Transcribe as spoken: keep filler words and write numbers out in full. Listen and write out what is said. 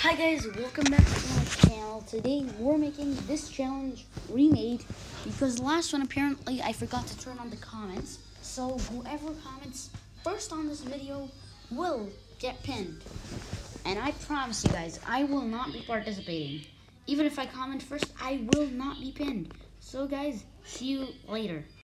Hi guys, welcome back to my channel. Today we're making this challenge remade because the last one apparently I forgot to turn on the comments. So whoever comments first on this video will get pinned. And I promise you guys, I will not be participating. Even if I comment first, I will not be pinned. So guys, see you later.